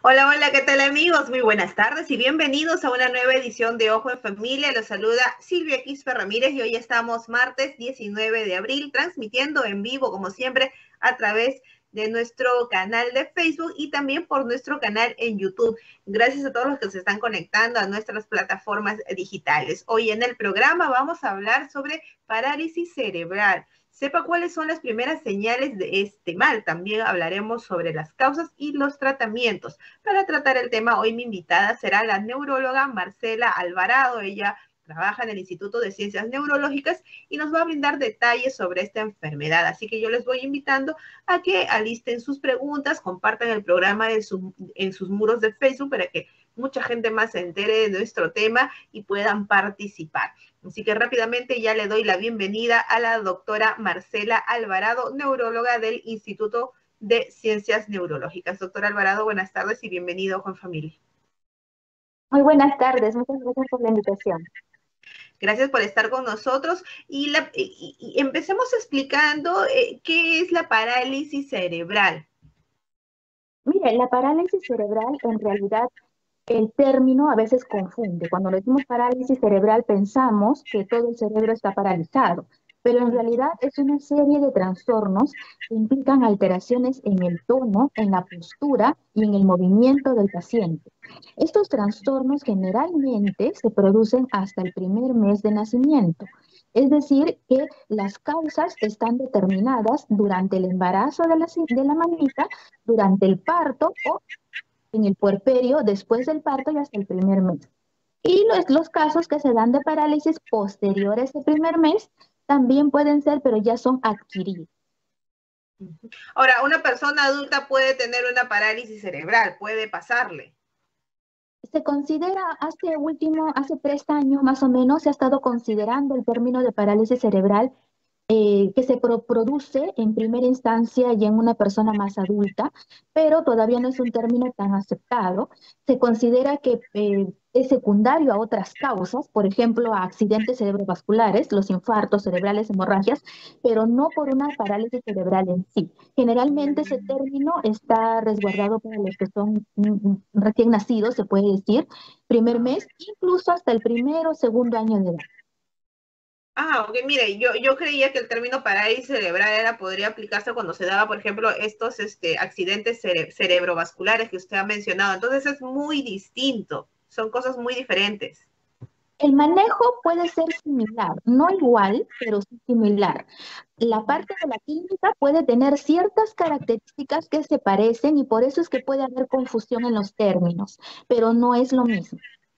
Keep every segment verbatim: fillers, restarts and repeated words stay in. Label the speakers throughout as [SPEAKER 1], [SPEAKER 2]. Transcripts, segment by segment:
[SPEAKER 1] Hola, hola, ¿qué tal amigos? Muy buenas tardes y bienvenidos a una nueva edición de Ojo en Familia. Los saluda Silvia Quispe Ramírez y hoy estamos martes diecinueve de abril, transmitiendo en vivo, como siempre, a través de nuestro canal de Facebook y también por nuestro canal en YouTube. Gracias a todos los que se están conectando a nuestras plataformas digitales. Hoy en el programa vamos a hablar sobre parálisis cerebral. Sepa cuáles son las primeras señales de este mal. También hablaremos sobre las causas y los tratamientos. Para tratar el tema, hoy mi invitada será la neuróloga Marcela Alvarado. Ella trabaja en el Instituto de Ciencias Neurológicas y nos va a brindar detalles sobre esta enfermedad. Así que yo les voy invitando a que alisten sus preguntas, compartan el programa en, su, en sus muros de Facebook para que mucha gente más se entere de nuestro tema y puedan participar. Así que rápidamente ya le doy la bienvenida a la doctora Marcela Alvarado, neuróloga del Instituto de Ciencias Neurológicas. Doctora Alvarado, buenas tardes y bienvenido a Ojo en Familia.
[SPEAKER 2] Muy buenas tardes, muchas gracias por la invitación.
[SPEAKER 1] Gracias por estar con nosotros y, la, y, y empecemos explicando eh, qué es la parálisis cerebral.
[SPEAKER 2] Mire, la parálisis cerebral en realidad el término a veces confunde. Cuando decimos parálisis cerebral pensamos que todo el cerebro está paralizado, pero en realidad es una serie de trastornos que implican alteraciones en el tono, en la postura y en el movimiento del paciente. Estos trastornos generalmente se producen hasta el primer mes de nacimiento. Es decir, que las causas están determinadas durante el embarazo de la, de la mamita, durante el parto o en el puerperio, después del parto y hasta el primer mes. Y los, los casos que se dan de parálisis posteriores al primer mes también pueden ser, pero ya son adquiridos.
[SPEAKER 1] Ahora, una persona adulta puede tener una parálisis cerebral, puede pasarle.
[SPEAKER 2] Se considera, hace último, hace tres años más o menos, se ha estado considerando el término de parálisis cerebral eh, que se pro- produce en primera instancia y en una persona más adulta, pero todavía no es un término tan aceptado. Se considera que eh, es secundario a otras causas, por ejemplo, a accidentes cerebrovasculares, los infartos cerebrales, hemorragias, pero no por una parálisis cerebral en sí. Generalmente ese término está resguardado para los que son mm, mm, recién nacidos, se puede decir, primer mes, incluso hasta el primero o segundo año de edad.
[SPEAKER 1] Ah, ok, mire, yo, yo creía que el término parálisis cerebral era, podría aplicarse cuando se daba, por ejemplo, estos este, accidentes cere cerebrovasculares que usted ha mencionado. Entonces es muy distinto, son cosas muy diferentes.
[SPEAKER 2] El manejo puede ser similar, no igual, pero sí similar. La parte de la clínica puede tener ciertas características que se parecen y por eso es que puede haber confusión en los términos, pero no es lo mismo.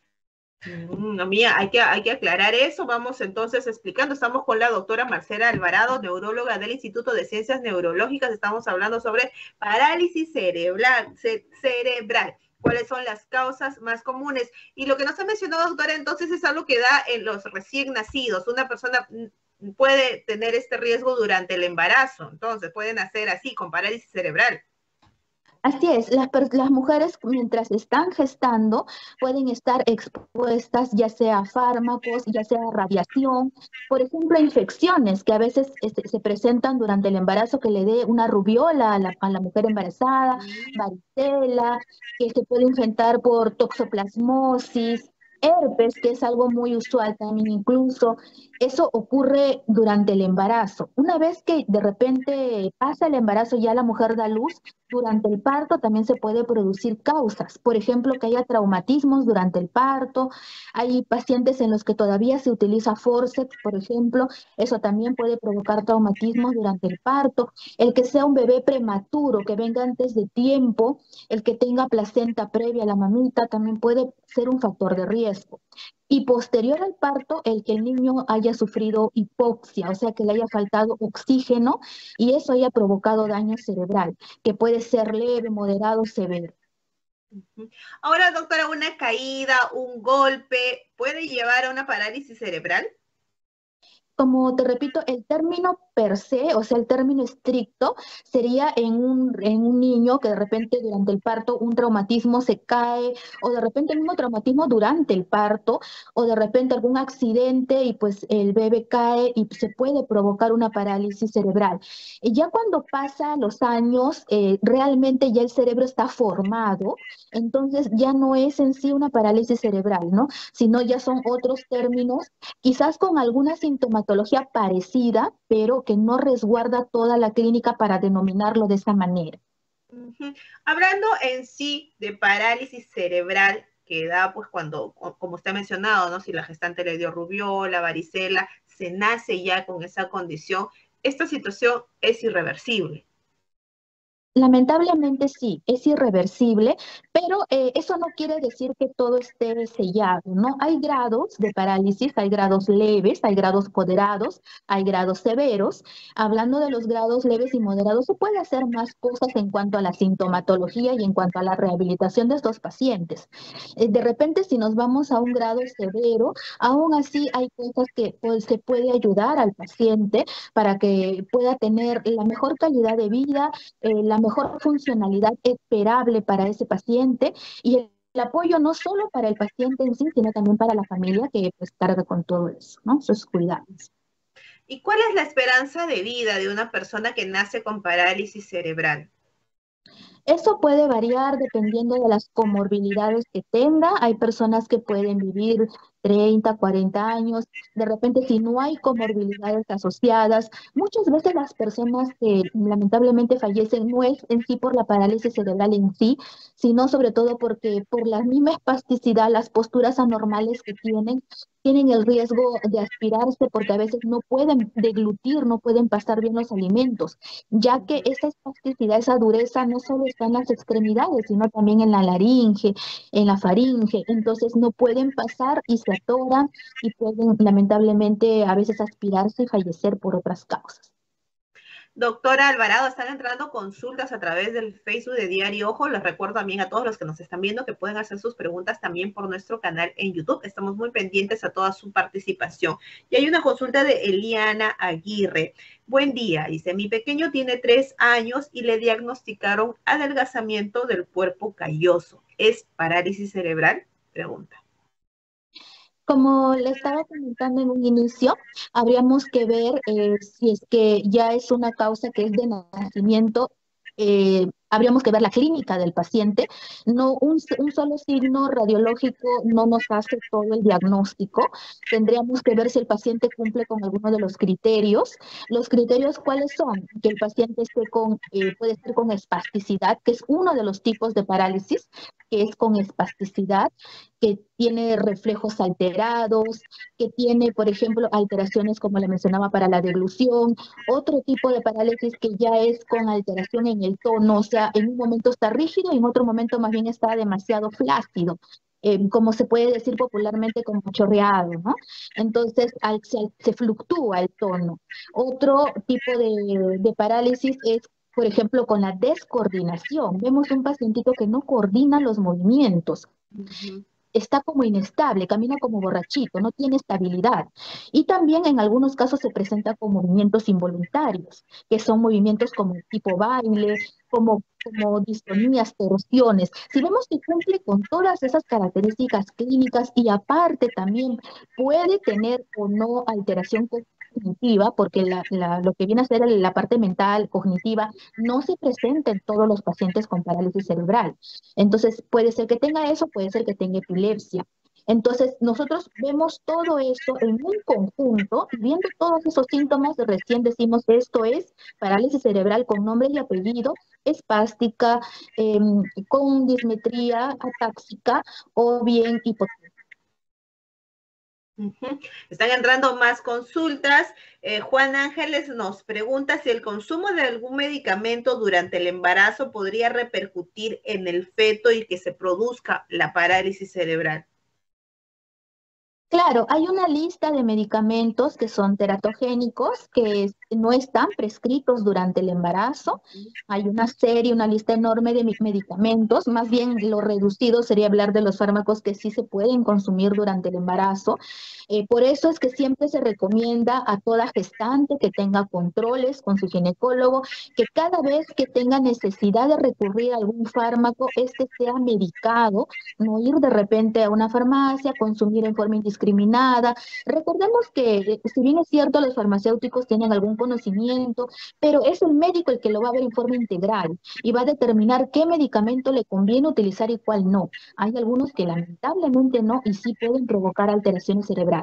[SPEAKER 1] Mm, no, mía, hay que, hay que aclarar eso. Vamos entonces explicando. Estamos con la doctora Marcela Alvarado, neuróloga del Instituto de Ciencias Neurológicas. Estamos hablando sobre parálisis cerebral, ce cerebral. ¿Cuáles son las causas más comunes? Y lo que nos ha mencionado, doctora, entonces es algo que da en los recién nacidos. Una persona puede tener este riesgo durante el embarazo. Entonces, pueden hacer así, con parálisis cerebral.
[SPEAKER 2] Así es, las, per- las mujeres mientras están gestando pueden estar expuestas ya sea a fármacos, ya sea a radiación, por ejemplo, a infecciones que a veces este, se presentan durante el embarazo que le dé una rubiola a la, a la mujer embarazada, varicela, que se puede infectar por toxoplasmosis, herpes, que es algo muy usual también incluso. Eso ocurre durante el embarazo. Una vez que de repente pasa el embarazo, ya la mujer da luz, durante el parto también se puede producir causas, por ejemplo, que haya traumatismos durante el parto, hay pacientes en los que todavía se utiliza forceps, por ejemplo, eso también puede provocar traumatismos durante el parto, el que sea un bebé prematuro, que venga antes de tiempo, el que tenga placenta previa a la mamita, también puede ser un factor de riesgo. Y posterior al parto, el que el niño haya sufrido hipoxia, o sea, que le haya faltado oxígeno y eso haya provocado daño cerebral que puede ser leve, moderado, severo.
[SPEAKER 1] Ahora, doctora, una caída, un golpe, ¿puede llevar a una parálisis cerebral?
[SPEAKER 2] Como te repito, el término per se, o sea, el término estricto sería en un, en un niño que de repente durante el parto un traumatismo se cae, o de repente el mismo traumatismo durante el parto, o de repente algún accidente y pues el bebé cae y se puede provocar una parálisis cerebral. Y ya cuando pasa los años, eh, realmente ya el cerebro está formado, entonces ya no es en sí una parálisis cerebral, ¿no? Sino ya son otros términos, quizás con alguna sintomatología parecida, pero que no resguarda toda la clínica para denominarlo de esa manera.
[SPEAKER 1] Ujú. Hablando en sí de parálisis cerebral, que da pues cuando, como usted ha mencionado, ¿no? Si la gestante le dio rubiola, varicela, se nace ya con esa condición, esta situación es irreversible.
[SPEAKER 2] Lamentablemente sí, es irreversible, pero eh, eso no quiere decir que todo esté sellado, ¿no? Hay grados de parálisis, hay grados leves, hay grados moderados, hay grados severos. Hablando de los grados leves y moderados, se puede hacer más cosas en cuanto a la sintomatología y en cuanto a la rehabilitación de estos pacientes. Eh, de repente, si nos vamos a un grado severo, aún así hay cosas que pues, se puede ayudar al paciente para que pueda tener la mejor calidad de vida, eh, la mejor funcionalidad esperable para ese paciente y el, el apoyo no solo para el paciente en sí, sino también para la familia que pues carga con todo eso, ¿no? Sus cuidados.
[SPEAKER 1] ¿Y cuál es la esperanza de vida de una persona que nace con parálisis cerebral?
[SPEAKER 2] Eso puede variar dependiendo de las comorbilidades que tenga. Hay personas que pueden vivir treinta, cuarenta años. De repente, si no hay comorbilidades asociadas, muchas veces las personas que lamentablemente fallecen no es en sí por la parálisis cerebral en sí, sino sobre todo porque por la misma espasticidad, las posturas anormales que tienen, tienen el riesgo de aspirarse porque a veces no pueden deglutir, no pueden pasar bien los alimentos, ya que esa espasticidad, esa dureza no solo está en las extremidades, sino también en la laringe, en la faringe, entonces no pueden pasar y se atoran y pueden lamentablemente a veces aspirarse y fallecer por otras causas.
[SPEAKER 1] Doctora Alvarado, están entrando consultas a través del Facebook de Diario Ojo. Les recuerdo también a todos los que nos están viendo que pueden hacer sus preguntas también por nuestro canal en YouTube. Estamos muy pendientes a toda su participación. Y hay una consulta de Eliana Aguirre. Buen día, dice, mi pequeño tiene tres años y le diagnosticaron adelgazamiento del cuerpo calloso. ¿Es parálisis cerebral? Pregunta.
[SPEAKER 2] Como le estaba comentando en un inicio, habríamos que ver eh, si es que ya es una causa que es de nacimiento. eh, habríamos que ver la clínica del paciente. No, un, s- un solo signo radiológico no nos hace todo el diagnóstico. Tendríamos que ver si el paciente cumple con alguno de los criterios. ¿Los criterios cuáles son? Que el paciente esté con, eh, puede ser con espasticidad, que es uno de los tipos de parálisis, que es con espasticidad, que tiene reflejos alterados, que tiene, por ejemplo, alteraciones como le mencionaba para la deglución, otro tipo de parálisis que ya es con alteración en el tono, o sea, en un momento está rígido y en otro momento más bien está demasiado flácido. Eh, como se puede decir popularmente, como chorreado, ¿no? Entonces, al- se, se fluctúa el tono. Otro tipo de, de parálisis es, por ejemplo, con la descoordinación. Vemos un pacientito que no coordina los movimientos,
[SPEAKER 1] Ujú.
[SPEAKER 2] está como inestable, camina como borrachito, no tiene estabilidad. Y también en algunos casos se presenta con movimientos involuntarios, que son movimientos como tipo baile, como, como distonías, torsiones. Si vemos que cumple con todas esas características clínicas y aparte también puede tener o no alteración cognitiva, porque la, la- lo que viene a ser la parte mental, cognitiva, no se presenta en todos los pacientes con parálisis cerebral. Entonces, puede ser que tenga eso, puede ser que tenga epilepsia. Entonces, nosotros vemos todo eso en un conjunto y viendo todos esos síntomas, recién decimos esto es parálisis cerebral con nombre y apellido, espástica, eh, con dismetría atáxica o bien hipotética.
[SPEAKER 1] Ujú. Están entrando más consultas. Eh, Juan Ángeles nos pregunta si el consumo de algún medicamento durante el embarazo podría repercutir en el feto y que se produzca la parálisis cerebral.
[SPEAKER 2] Claro, hay una lista de medicamentos que son teratogénicos, que es- no están prescritos durante el embarazo. Hay una serie, una lista enorme de mi- medicamentos. Más bien, lo reducido sería hablar de los fármacos que sí se pueden consumir durante el embarazo. Eh, por eso es que siempre se recomienda a toda gestante que tenga controles con su ginecólogo, que cada vez que tenga necesidad de recurrir a algún fármaco, este sea medicado, no ir de repente a una farmacia, consumir en forma indiscriminada. Recordemos que, eh, si bien es cierto, los farmacéuticos tienen algún conocimiento, pero es el médico el que lo va a ver en forma integral y va a determinar qué medicamento le conviene utilizar y cuál no. Hay algunos que lamentablemente no y sí pueden provocar alteraciones cerebrales.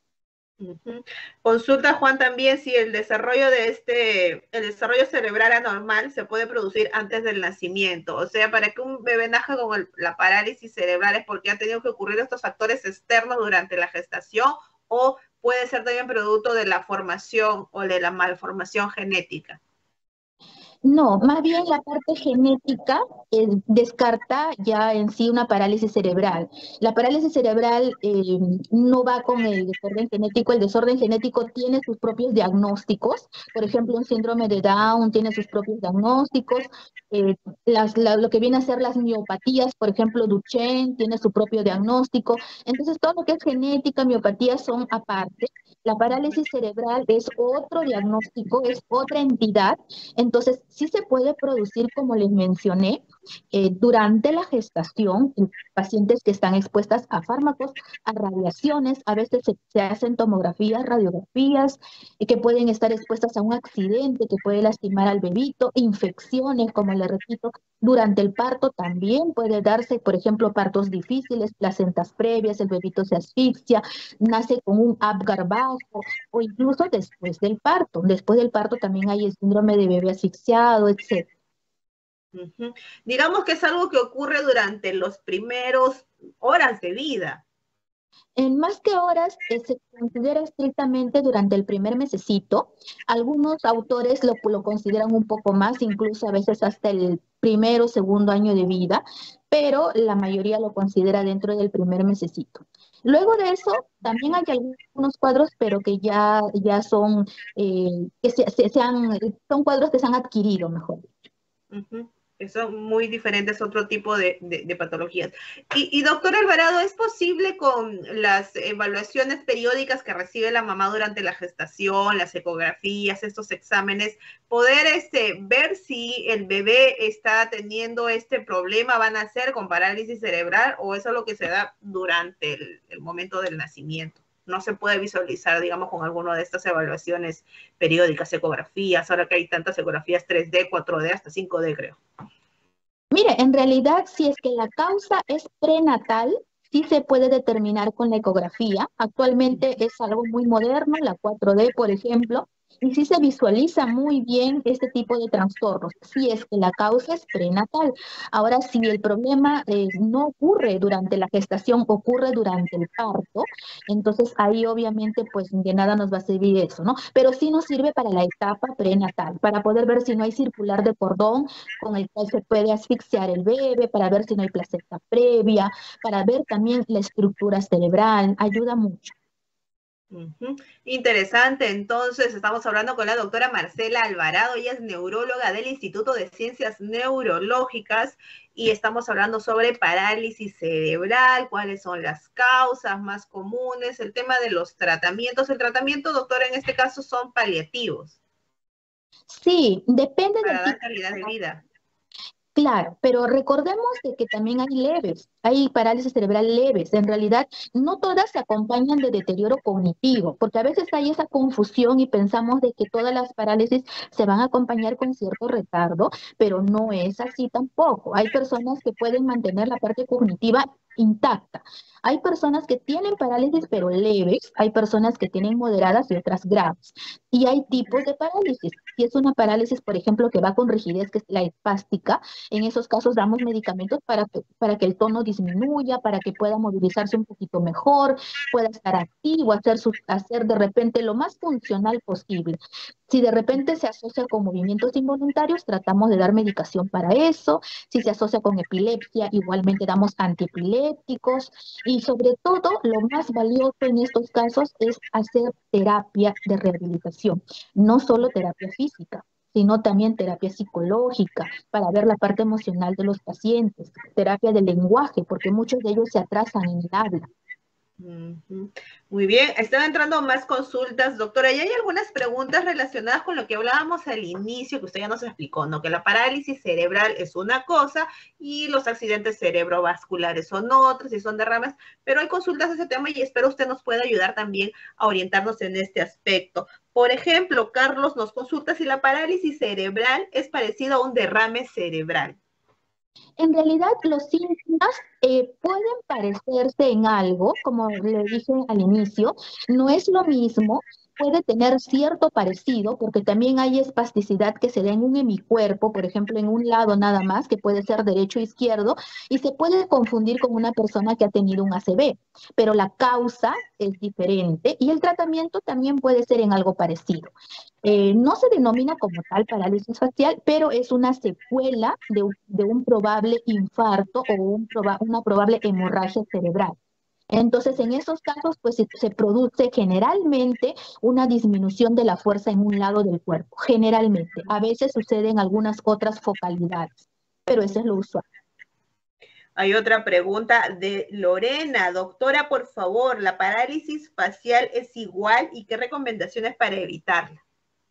[SPEAKER 1] Ujú. Consulta Juan también si el desarrollo de este, el desarrollo cerebral anormal se puede producir antes del nacimiento. O sea, para que un bebé nazca con el- la parálisis cerebral es porque han tenido que ocurrir estos factores externos durante la gestación o puede ser también producto de la formación o de la malformación genética.
[SPEAKER 2] No, más bien la parte genética eh, descarta ya en sí una parálisis cerebral. La parálisis cerebral eh, no va con el desorden genético. El desorden genético tiene sus propios diagnósticos. Por ejemplo, un síndrome de Down tiene sus propios diagnósticos. Eh, las- la- lo que viene a ser las miopatías, por ejemplo, Duchenne tiene su propio diagnóstico. Entonces, todo lo que es genética, miopatía son aparte. La parálisis cerebral es otro diagnóstico, es otra entidad. Entonces, sí se puede producir, como les mencioné, eh, durante la gestación, en pacientes que están expuestas a fármacos, a radiaciones, a veces se, se hacen tomografías, radiografías, eh, que pueden estar expuestas a un accidente que puede lastimar al bebito, infecciones, como le repito, durante el parto también puede darse, por ejemplo, partos difíciles, placentas previas, el bebito se asfixia, nace con un Apgar bajo, o incluso después del parto. Después del parto también hay el síndrome de bebé asfixiado, etcétera.
[SPEAKER 1] Ujú. Digamos que es algo que ocurre durante los primeros horas de vida.
[SPEAKER 2] En más que horas, eh, se considera estrictamente durante el primer mesecito. Algunos autores lo, lo consideran un poco más, incluso a veces hasta el primero o segundo año de vida, pero la mayoría lo considera dentro del primer mesecito. Luego de eso, también hay algunos cuadros, pero que ya, ya son, eh, que se, se- se han- son cuadros que se han adquirido, mejor.
[SPEAKER 1] Ujú. Que son muy diferentes, otro tipo de, de, de patologías. Y, y, doctor Alvarado, ¿es posible con las evaluaciones periódicas que recibe la mamá durante la gestación, las ecografías, estos exámenes, poder este, ver si el bebé está teniendo este problema, van a ser con parálisis cerebral, o eso es lo que se da durante el, el momento del nacimiento? No se puede visualizar, digamos, con alguna de estas evaluaciones periódicas, ecografías, ahora que hay tantas ecografías tres D, cuatro D, hasta cinco D, creo.
[SPEAKER 2] Mire, en realidad, si es que la causa es prenatal, sí se puede determinar con la ecografía. Actualmente es algo muy moderno, la cuatro D, por ejemplo, y sí se visualiza muy bien este tipo de trastornos, si es que la causa es prenatal. Ahora, si el problema eh, no ocurre durante la gestación, ocurre durante el parto, entonces ahí obviamente pues de nada nos va a servir eso, ¿no? Pero sí nos sirve para la etapa prenatal, para poder ver si no hay circular de cordón con el cual se puede asfixiar el bebé, para ver si no hay placenta previa, para ver también la estructura cerebral, ayuda mucho.
[SPEAKER 1] Uh-huh. Interesante, entonces estamos hablando con la doctora Marcela Alvarado, ella es neuróloga del Instituto de Ciencias Neurológicas y estamos hablando sobre parálisis cerebral, cuáles son las causas más comunes, el tema de los tratamientos. El tratamiento, doctora, en este caso son paliativos.
[SPEAKER 2] Sí, depende del
[SPEAKER 1] Para dar
[SPEAKER 2] tipo.
[SPEAKER 1] calidad de vida.
[SPEAKER 2] Claro, pero recordemos de que también hay leves, hay parálisis cerebral leves. En realidad, no todas se acompañan de deterioro cognitivo, porque a veces hay esa confusión y pensamos de que todas las parálisis se van a acompañar con cierto retardo, pero no es así tampoco. Hay personas que pueden mantener la parte cognitiva intacta. Hay personas que tienen parálisis pero leves, hay personas que tienen moderadas y otras graves. Y hay tipos de parálisis. Si es una parálisis, por ejemplo, que va con rigidez, que es la espástica, en esos casos damos medicamentos para que, para que el tono disminuya, para que pueda movilizarse un poquito mejor, pueda estar activo, hacer, sus, hacer de repente lo más funcional posible. Si de repente se asocia con movimientos involuntarios, tratamos de dar medicación para eso. Si se asocia con epilepsia, igualmente damos antiepilépticos antiepilépticos y sobre todo lo más valioso en estos casos es hacer terapia de rehabilitación, no solo terapia física, sino también terapia psicológica para ver la parte emocional de los pacientes, terapia de lenguaje, porque muchos de ellos se atrasan en el habla.
[SPEAKER 1] Ujú. Muy bien, están entrando más consultas, doctora, y hay algunas preguntas relacionadas con lo que hablábamos al inicio, que usted ya nos explicó, ¿no? Que la parálisis cerebral es una cosa y los accidentes cerebrovasculares son otras y son derrames, pero hay consultas a ese tema y espero usted nos pueda ayudar también a orientarnos en este aspecto. Por ejemplo, Carlos nos consulta si la parálisis cerebral es parecida a un derrame cerebral.
[SPEAKER 2] En realidad, los síntomas eh, pueden parecerse en algo, como le dije al inicio, no es lo mismo, puede tener cierto parecido, porque también hay espasticidad que se da en un hemicuerpo, por ejemplo, en un lado nada más, que puede ser derecho o izquierdo, y se puede confundir con una persona que ha tenido un A C V, pero la causa es diferente y el tratamiento también puede ser en algo parecido. Eh, no se denomina como tal parálisis facial, pero es una secuela de, un- de un probable infarto o un proba- una probable hemorragia cerebral. Entonces, en esos casos, pues se, se produce generalmente una disminución de la fuerza en un lado del cuerpo, generalmente. A veces sucede en algunas otras focalidades, pero eso es lo usual.
[SPEAKER 1] Hay otra pregunta de Lorena. Doctora, por favor, ¿la parálisis facial es igual y qué recomendaciones para evitarla?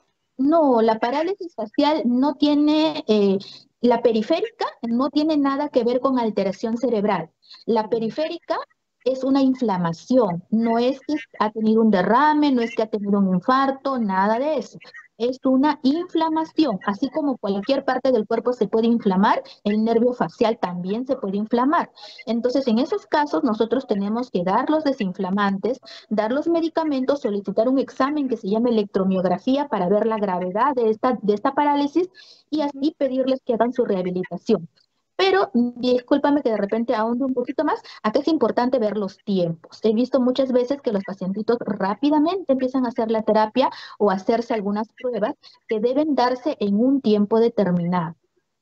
[SPEAKER 2] No, la parálisis facial no tiene, eh, la periférica no tiene nada que ver con alteración cerebral. La periférica es una inflamación, no es que ha tenido un derrame, no es que ha tenido un infarto, nada de eso. Es una inflamación, así como cualquier parte del cuerpo se puede inflamar, el nervio facial también se puede inflamar. Entonces, en esos casos, nosotros tenemos que dar los desinflamantes, dar los medicamentos, solicitar un examen que se llama electromiografía para ver la gravedad de esta, de esta parálisis y así pedirles que hagan su rehabilitación. Pero discúlpame que de repente ahonde un poquito más, acá es importante ver los tiempos. He visto muchas veces que los pacientitos rápidamente empiezan a hacer la terapia o a hacerse algunas pruebas que deben darse en un tiempo determinado,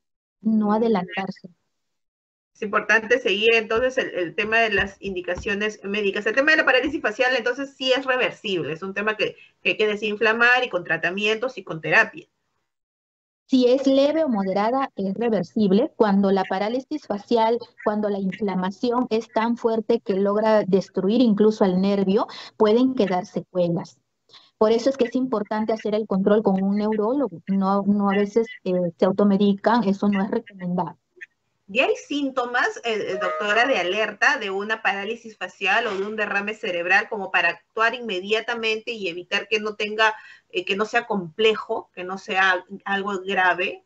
[SPEAKER 2] no adelantarse.
[SPEAKER 1] Es importante seguir entonces el, el, tema de las indicaciones médicas. El tema de la parálisis facial entonces sí es reversible, es un tema que, que hay que desinflamar y con tratamientos y con terapia.
[SPEAKER 2] Si es leve o moderada, es reversible. Cuando la parálisis facial, cuando la inflamación es tan fuerte que logra destruir incluso al nervio, pueden quedar secuelas. Por eso es que es importante hacer el control con un neurólogo. No, no a veces eh, se automedican, eso no es recomendable.
[SPEAKER 1] ¿Y hay síntomas, eh, doctora, de alerta de una parálisis facial o de un derrame cerebral como para actuar inmediatamente y evitar que no tenga, eh, que no sea complejo, que no sea algo grave?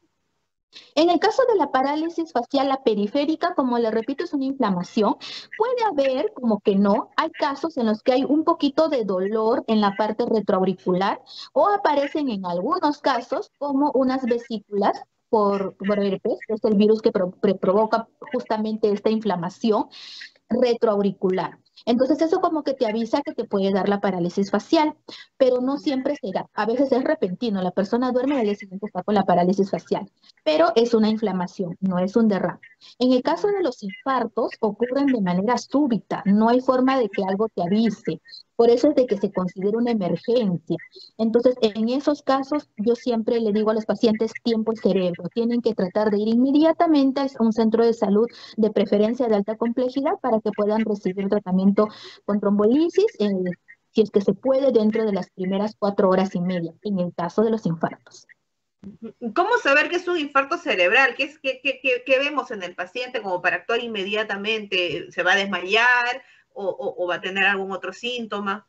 [SPEAKER 2] En el caso de la parálisis facial, la periférica, como le repito, es una inflamación. Puede haber, como que no, hay casos en los que hay un poquito de dolor en la parte retroauricular o aparecen en algunos casos como unas vesículas por, por herpes, que es el virus que pro, que provoca justamente esta inflamación retroauricular. Entonces eso como que te avisa que te puede dar la parálisis facial, pero no siempre se da. A veces es repentino, la persona duerme y al día siguiente está con la parálisis facial, pero es una inflamación, no es un derrame. En el caso de los infartos ocurren de manera súbita, no hay forma de que algo te avise. Por eso es de que se considera una emergencia. Entonces, en esos casos, yo siempre le digo a los pacientes tiempo y cerebro. Tienen que tratar de ir inmediatamente a un centro de salud, de preferencia de alta complejidad, para que puedan recibir tratamiento con trombolisis, eh, si es que se puede, dentro de las primeras cuatro horas y media, en el caso de los infartos.
[SPEAKER 1] ¿Cómo saber que es un infarto cerebral? ¿Qué, es, qué, qué, qué vemos en el paciente como para actuar inmediatamente? ¿Se va a desmayar o, o, o va a tener algún otro síntoma?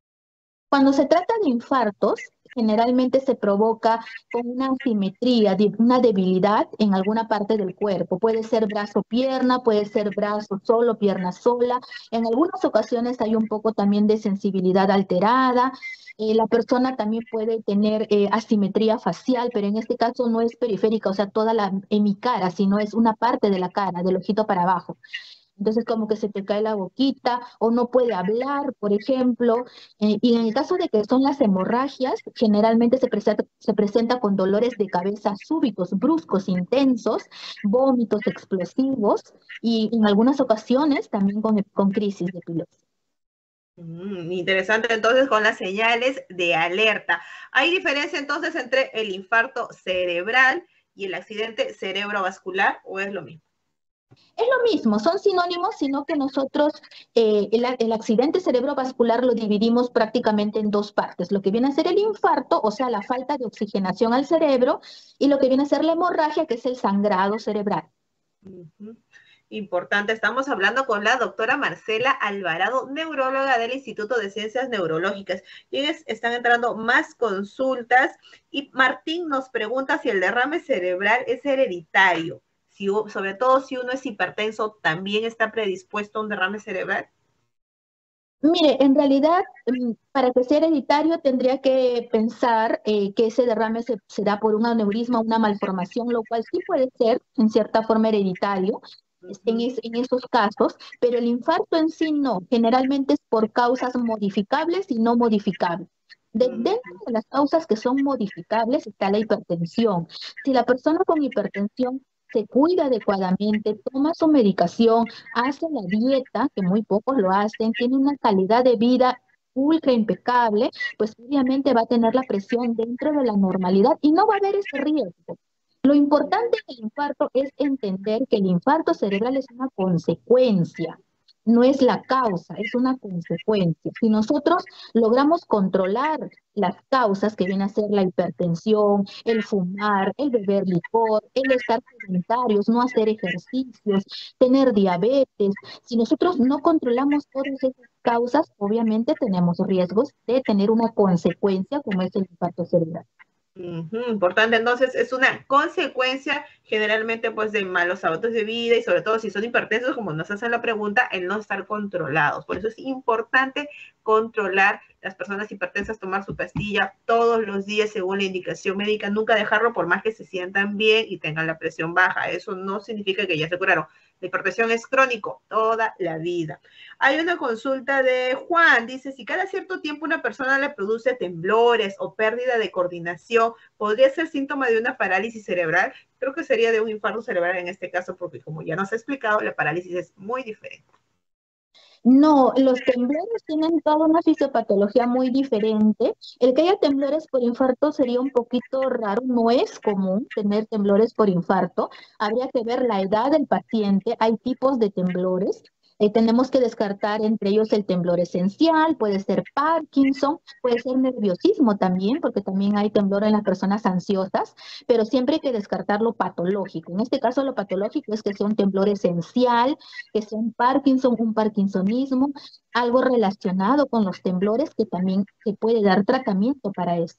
[SPEAKER 2] Cuando se trata de infartos, generalmente se provoca con una asimetría, una debilidad en alguna parte del cuerpo. Puede ser brazo-pierna, puede ser brazo solo, pierna sola. En algunas ocasiones hay un poco también de sensibilidad alterada. Eh, la persona también puede tener eh, asimetría facial, pero en este caso no es periférica, o sea, toda la hemicara, sino es una parte de la cara, del ojito para abajo. Entonces como que se te cae la boquita o no puede hablar, por ejemplo. Eh, y en el caso de que son las hemorragias, generalmente se presenta, se presenta con dolores de cabeza súbitos, bruscos, intensos, vómitos explosivos y en algunas ocasiones también con, con crisis de epilepsia.
[SPEAKER 1] Mm, interesante entonces con las señales de alerta. ¿Hay diferencia entonces entre el infarto cerebral y el accidente cerebrovascular o es lo mismo?
[SPEAKER 2] Es lo mismo, son sinónimos, sino que nosotros eh, el, el accidente cerebrovascular lo dividimos prácticamente en dos partes, lo que viene a ser el infarto, o sea, la falta de oxigenación al cerebro, y lo que viene a ser la hemorragia, que es el sangrado cerebral.
[SPEAKER 1] Uh-huh. Importante, estamos hablando con la doctora Marcela Alvarado, neuróloga del Instituto de Ciencias Neurológicas. Quienes están entrando más consultas y Martín nos pregunta si el derrame cerebral es hereditario, si, sobre todo si uno es hipertenso, ¿también está predispuesto a un derrame cerebral?
[SPEAKER 2] Mire, en realidad, para que sea hereditario tendría que pensar eh, que ese derrame se, se da por un aneurisma, una malformación, lo cual sí puede ser en cierta forma hereditario en, es, en esos casos, pero el infarto en sí no, generalmente es por causas modificables y no modificables. De, dentro de las causas que son modificables está la hipertensión. Si la persona con hipertensión se cuida adecuadamente, toma su medicación, hace la dieta, que muy pocos lo hacen, tiene una calidad de vida ultra impecable, pues obviamente va a tener la presión dentro de la normalidad y no va a haber ese riesgo. Lo importante del infarto es entender que el infarto cerebral es una consecuencia, no es la causa, es una consecuencia. Si nosotros logramos controlar las causas que vienen a ser la hipertensión, el fumar, el beber licor, el estar sedentarios, no hacer ejercicios, tener diabetes, si nosotros no controlamos todas esas causas, obviamente tenemos riesgos de tener una consecuencia como es el infarto cerebral.
[SPEAKER 1] Uh-huh. Importante, entonces es una consecuencia generalmente pues de malos hábitos de vida y sobre todo si son hipertensos, como nos hacen la pregunta, el no estar controlados. Por eso es importante controlar las personas hipertensas, tomar su pastilla todos los días según la indicación médica, nunca dejarlo por más que se sientan bien y tengan la presión baja. Eso no significa que ya se curaron. La hipertensión es crónico toda la vida. Hay una consulta de Juan, dice, si cada cierto tiempo una persona le produce temblores o pérdida de coordinación, ¿podría ser síntoma de una parálisis cerebral? Creo que sería de un infarto cerebral en este caso, porque como ya nos ha explicado, la parálisis es muy diferente.
[SPEAKER 2] No, los temblores tienen toda una fisiopatología muy diferente. El que haya temblores por infarto sería un poquito raro, no es común tener temblores por infarto. Habría que ver la edad del paciente, hay tipos de temblores. Eh, tenemos que descartar entre ellos el temblor esencial, puede ser Parkinson, puede ser nerviosismo también, porque también hay temblor en las personas ansiosas, pero siempre hay que descartar lo patológico. En este caso lo patológico es que sea un temblor esencial, que sea un Parkinson, un parkinsonismo, algo relacionado con los temblores que también se puede dar tratamiento para eso.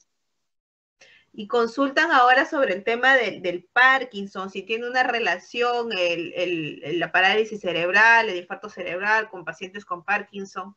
[SPEAKER 1] Y consultan ahora sobre el tema de, del Parkinson, si tiene una relación el, el, la parálisis cerebral, el infarto cerebral con pacientes con Parkinson.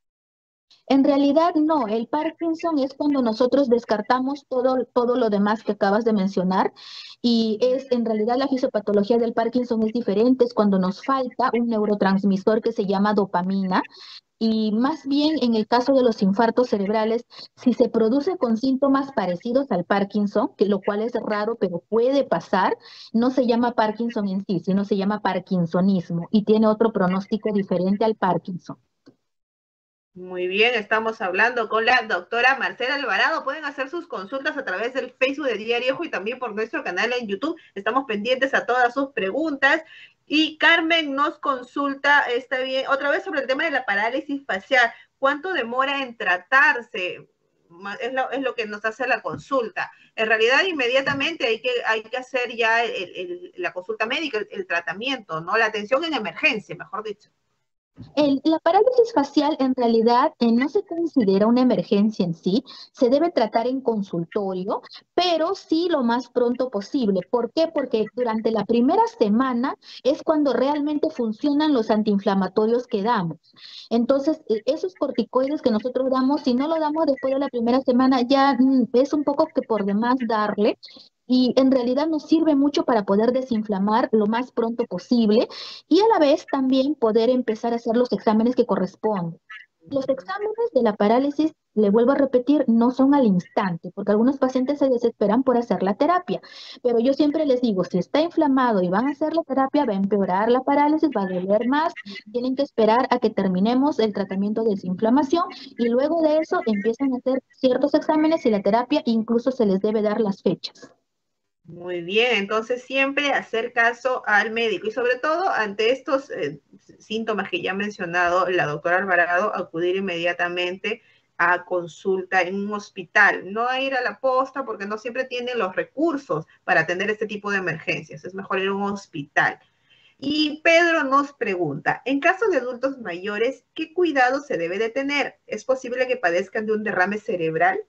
[SPEAKER 2] En realidad no, el Parkinson es cuando nosotros descartamos todo, todo lo demás que acabas de mencionar y es en realidad la fisiopatología del Parkinson es diferente, es cuando nos falta un neurotransmisor que se llama dopamina y más bien en el caso de los infartos cerebrales, si se produce con síntomas parecidos al Parkinson, que lo cual es raro pero puede pasar, no se llama Parkinson en sí, sino se llama parkinsonismo y tiene otro pronóstico diferente al Parkinson.
[SPEAKER 1] Muy bien, estamos hablando con la doctora Marcela Alvarado. Pueden hacer sus consultas a través del Facebook de Diario Ojo y también por nuestro canal en YouTube. Estamos pendientes a todas sus preguntas. Y Carmen nos consulta, está bien, otra vez sobre el tema de la parálisis facial. ¿Cuánto demora en tratarse? Es lo, es lo que nos hace la consulta. En realidad, inmediatamente hay que, hay que hacer ya el, el, la consulta médica, el, el tratamiento, ¿no? La atención en emergencia, mejor dicho.
[SPEAKER 2] El, la parálisis facial en realidad eh, no se considera una emergencia en sí, se debe tratar en consultorio, pero sí lo más pronto posible. ¿Por qué? Porque durante la primera semana es cuando realmente funcionan los antiinflamatorios que damos. Entonces, eh, esos corticoides que nosotros damos, si no lo damos después de la primera semana, ya mm, es un poco que por demás darle. y en realidad nos sirve mucho para poder desinflamar lo más pronto posible y a la vez también poder empezar a hacer los exámenes que corresponden. Los exámenes de la parálisis, le vuelvo a repetir, no son al instante, porque algunos pacientes se desesperan por hacer la terapia, pero yo siempre les digo, si está inflamado y van a hacer la terapia, va a empeorar la parálisis, va a doler más, tienen que esperar a que terminemos el tratamiento de desinflamación y luego de eso empiezan a hacer ciertos exámenes y la terapia, incluso se les debe dar las fechas.
[SPEAKER 1] Muy bien, entonces siempre hacer caso al médico y sobre todo ante estos eh, síntomas que ya ha mencionado la doctora Alvarado, acudir inmediatamente a consulta en un hospital, no a ir a la posta porque no siempre tienen los recursos para atender este tipo de emergencias, es mejor ir a un hospital. Y Pedro nos pregunta, en caso de adultos mayores, ¿qué cuidado se debe de tener? ¿Es posible que padezcan de un derrame cerebral?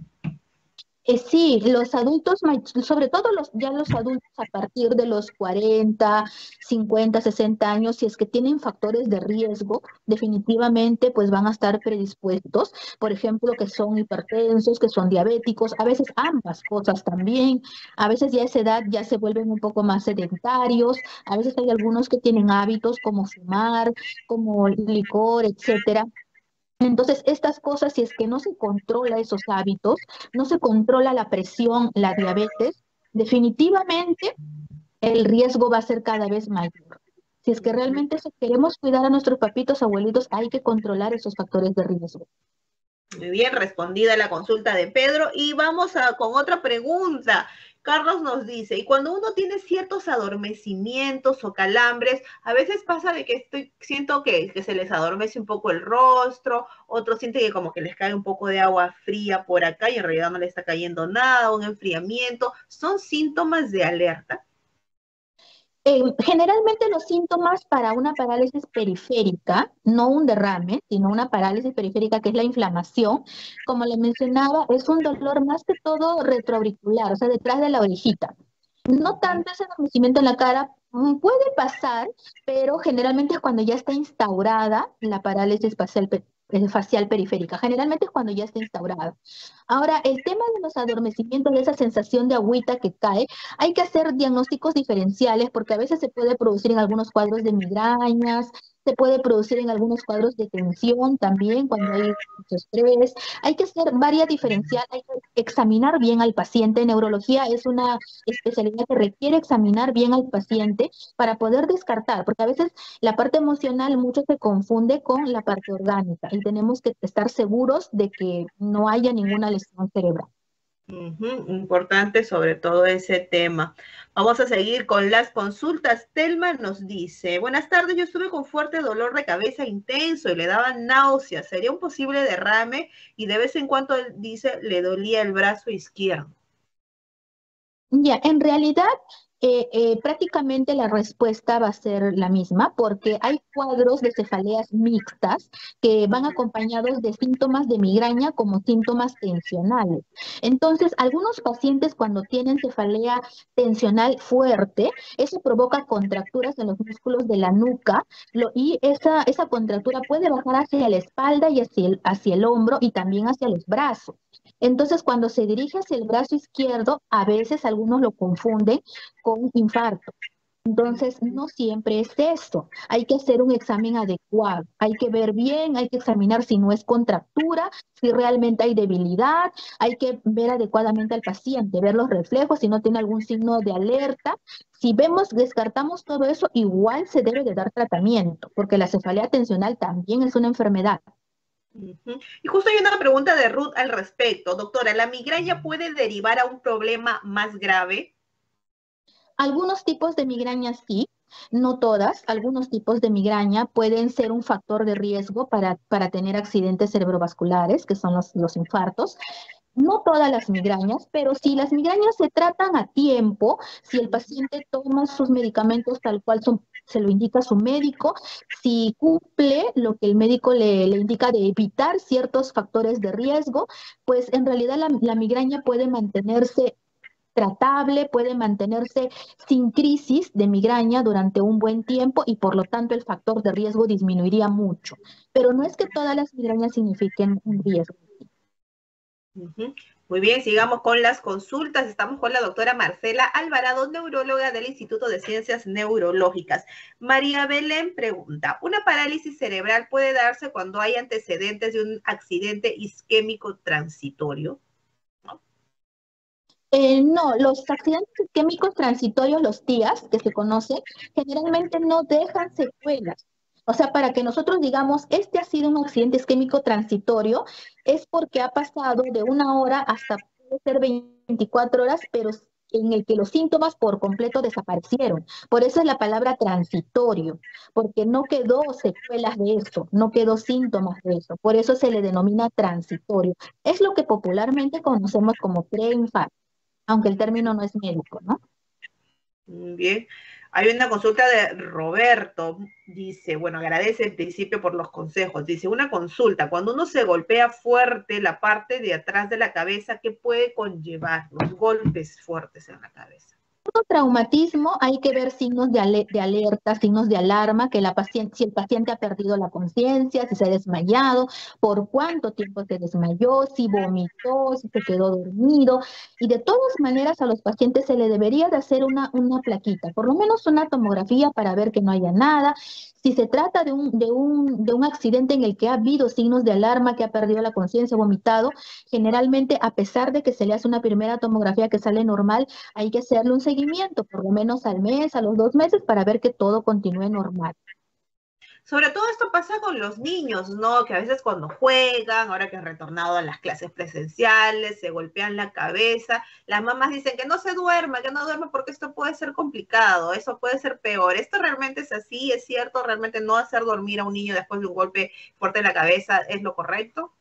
[SPEAKER 2] Eh, sí, los adultos, may- sobre todo los, ya los adultos a partir de los cuarenta, cincuenta, sesenta años, si es que tienen factores de riesgo, definitivamente pues van a estar predispuestos, por ejemplo, que son hipertensos, que son diabéticos, a veces ambas cosas también, a veces ya a esa edad ya se vuelven un poco más sedentarios, a veces hay algunos que tienen hábitos como fumar, como licor, etcétera. Entonces, estas cosas, si es que no se controla esos hábitos, no se controla la presión, la diabetes, definitivamente el riesgo va a ser cada vez mayor. Si es que realmente se- queremos cuidar a nuestros papitos, abuelitos, hay que controlar esos factores de riesgo.
[SPEAKER 1] Muy bien, respondida la consulta de Pedro. Y vamos a, con otra pregunta. Carlos nos dice, y cuando uno tiene ciertos adormecimientos o calambres, a veces pasa de que estoy, siento que, que se les adormece un poco el rostro, otros sienten que como que les cae un poco de agua fría por acá y en realidad no le está cayendo nada, un enfriamiento. ¿Son síntomas de alerta?
[SPEAKER 2] Eh, generalmente los síntomas para una parálisis periférica, no un derrame, sino una parálisis periférica, que es la inflamación, como le mencionaba, es un dolor más que todo retroauricular, o sea, detrás de la orejita. No tanto ese adormecimiento en la cara, mm, puede pasar, pero generalmente es cuando ya está instaurada la parálisis facial, pe- eh, facial periférica. Generalmente es cuando ya está instaurada. Ahora, el tema de los adormecimientos, de esa sensación de agüita que cae, hay que hacer diagnósticos diferenciales porque a veces se puede producir en algunos cuadros de migrañas, se puede producir en algunos cuadros de tensión también cuando hay mucho estrés. Hay que hacer varias diferenciales, hay que examinar bien al paciente. Neurología es una especialidad que requiere examinar bien al paciente para poder descartar, porque a veces la parte emocional mucho se confunde con la parte orgánica y tenemos que estar seguros de que no haya ninguna lesión cerebral.
[SPEAKER 1] Ujú, importante sobre todo ese tema. Vamos a seguir con las consultas. Telma nos dice, buenas tardes, yo estuve con fuerte dolor de cabeza intenso y le daban náuseas, sería un posible derrame y de vez en cuando dice le dolía el brazo izquierdo.
[SPEAKER 2] Ya, en realidad, eh, eh, prácticamente la respuesta va a ser la misma porque hay cuadros de cefaleas mixtas que van acompañados de síntomas de migraña como síntomas tensionales. Entonces, algunos pacientes cuando tienen cefalea tensional fuerte, eso provoca contracturas en los músculos de la nuca lo- y esa, esa contractura puede bajar hacia la espalda y hacia el, hacia el hombro y también hacia los brazos. Entonces, cuando se dirige hacia el brazo izquierdo, a veces algunos lo confunden con infarto. Entonces, no siempre es esto. Hay que hacer un examen adecuado. Hay que ver bien, hay que examinar si no es contractura, si realmente hay debilidad. Hay que ver adecuadamente al paciente, ver los reflejos, si no tiene algún signo de alerta. Si vemos, descartamos todo eso, igual se debe de dar tratamiento, porque la cefalea tensional también es una enfermedad.
[SPEAKER 1] Ujú. Y justo hay una pregunta de Ruth al respecto. Doctora, ¿la migraña puede derivar a un problema más grave?
[SPEAKER 2] Algunos tipos de migraña sí, no todas. Algunos tipos de migraña pueden ser un factor de riesgo para, para tener accidentes cerebrovasculares, que son los, los infartos. No todas las migrañas, pero si las migrañas se tratan a tiempo, si el paciente toma sus medicamentos tal cual son- se lo indica su médico, si cumple lo que el médico le, le indica de evitar ciertos factores de riesgo, pues en realidad la, la migraña puede mantenerse tratable, puede mantenerse sin crisis de migraña durante un buen tiempo y por lo tanto el factor de riesgo disminuiría mucho. Pero no es que todas las migrañas signifiquen un riesgo.
[SPEAKER 1] Ujú. Muy bien, sigamos con las consultas. Estamos con la doctora Marcela Alvarado, neuróloga del Instituto de Ciencias Neurológicas. María Belén pregunta, ¿una parálisis cerebral puede darse cuando hay antecedentes de un accidente isquémico transitorio? ¿No?
[SPEAKER 2] Eh, no, los accidentes isquémicos transitorios, los T I As, que se conocen, generalmente no dejan secuelas. O sea, para que nosotros digamos, este ha sido un accidente isquémico transitorio, es porque ha pasado de una hora hasta puede ser veinticuatro horas, pero en el que los síntomas por completo desaparecieron. Por eso es la palabra transitorio, porque no quedó secuelas de eso, no quedó síntomas de eso. Por eso se le denomina transitorio. Es lo que popularmente conocemos como preinfarto, aunque el término no es médico, ¿no?
[SPEAKER 1] Bien. Hay una consulta de Roberto, dice, bueno, agradece en principio por los consejos, dice, una consulta, cuando uno se golpea fuerte la parte de atrás de la cabeza, ¿qué puede conllevar los golpes fuertes en la cabeza?
[SPEAKER 2] Traumatismo, hay que ver signos de, ale- de alerta, signos de alarma, que la paciente, si el paciente ha perdido la conciencia, si se ha desmayado, por cuánto tiempo se desmayó, si vomitó, si se quedó dormido. Y de todas maneras a los pacientes se le debería de hacer una, una plaquita, por lo menos una tomografía para ver que no haya nada. Si se trata de un, de un, de un accidente en el que ha habido signos de alarma, que ha perdido la conciencia, vomitado, generalmente a pesar de que se le hace una primera tomografía que sale normal, hay que hacerle un seguimiento, por lo menos al mes, a los dos meses, para ver que todo continúe normal.
[SPEAKER 1] Sobre todo esto pasa con los niños, ¿no? Que a veces cuando juegan, ahora que han retornado a las clases presenciales, se golpean la cabeza, las mamás dicen que no se duerma, que no duerma porque esto puede ser complicado, eso puede ser peor. ¿Esto realmente es así? ¿Es cierto? ¿Realmente no hacer dormir a un niño después de un golpe fuerte en la cabeza es lo correcto?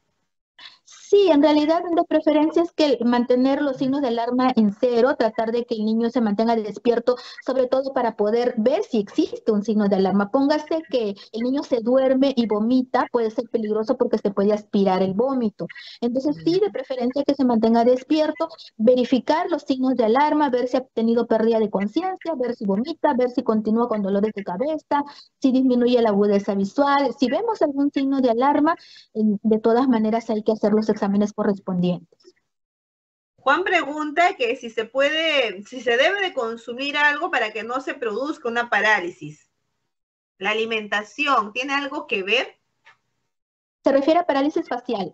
[SPEAKER 2] Sí, en realidad de preferencia es que mantener los signos de alarma en cero, tratar de que el niño se mantenga despierto, sobre todo para poder ver si existe un signo de alarma. Póngase que el niño se duerme y vomita, puede ser peligroso porque se puede aspirar el vómito. Entonces sí, de preferencia que se mantenga despierto, verificar los signos de alarma, ver si ha tenido pérdida de conciencia, ver si vomita, ver si continúa con dolores de cabeza, si disminuye la agudeza visual. Si vemos algún signo de alarma, de todas maneras hay que hacer los exámenes correspondientes.
[SPEAKER 1] Juan pregunta que si se puede, si se debe de consumir algo para que no se produzca una parálisis. ¿La alimentación tiene algo que ver?
[SPEAKER 2] Se refiere a parálisis facial.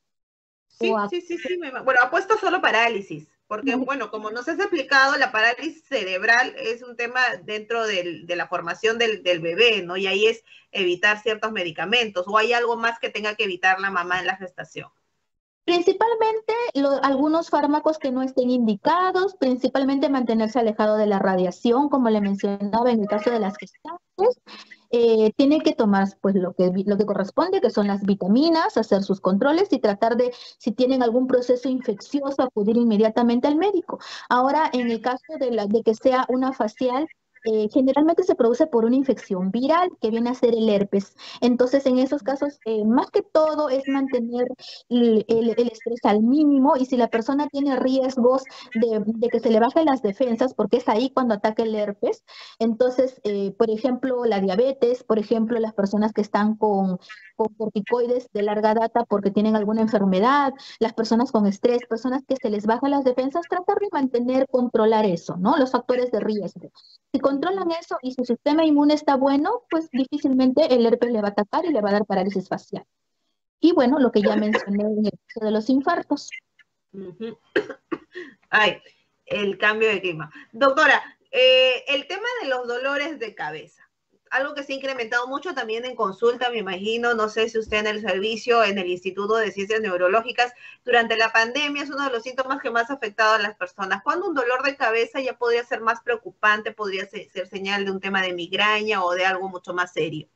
[SPEAKER 2] O
[SPEAKER 1] Sí,
[SPEAKER 2] a...
[SPEAKER 1] sí, sí, sí. Me, bueno, ha puesto solo parálisis, porque bueno, como nos has explicado, la parálisis cerebral es un tema dentro del, de la formación del, del bebé, ¿no? Y ahí es evitar ciertos medicamentos, o hay algo más que tenga que evitar la mamá en la gestación.
[SPEAKER 2] Principalmente lo, algunos fármacos que no estén indicados, principalmente mantenerse alejado de la radiación, como le mencionaba en el caso de las gestantes. Eh, tiene que tomar pues lo que, lo que corresponde, que son las vitaminas, hacer sus controles y tratar de, si tienen algún proceso infeccioso, acudir inmediatamente al médico. Ahora, en el caso de, la, de que sea una facial, eh, generalmente se produce por una infección viral que viene a ser el herpes. Entonces, en esos casos, eh, más que todo es mantener el, el, el estrés al mínimo, y si la persona tiene riesgos de, de que se le bajen las defensas, porque es ahí cuando ataca el herpes, entonces, eh, por ejemplo, la diabetes, por ejemplo, las personas que están con, con corticoides de larga data porque tienen alguna enfermedad, las personas con estrés, personas que se les bajan las defensas, tratar de mantener, controlar eso, ¿no? Los factores de riesgo. Si controlan eso y su sistema inmune está bueno, pues difícilmente el herpes le va a atacar y le va a dar parálisis facial. Y bueno, lo que ya mencioné en el caso de los infartos.
[SPEAKER 1] Uh-huh. Ay, el cambio de clima. Doctora, eh, el tema de los dolores de cabeza, algo que se ha incrementado mucho también en consulta, me imagino, no sé si usted en el servicio, en el Instituto de Ciencias Neurológicas, durante la pandemia es uno de los síntomas que más ha afectado a las personas. ¿Cuándo un dolor de cabeza ya podría ser más preocupante, podría ser, ser señal de un tema de migraña o de algo mucho más serio?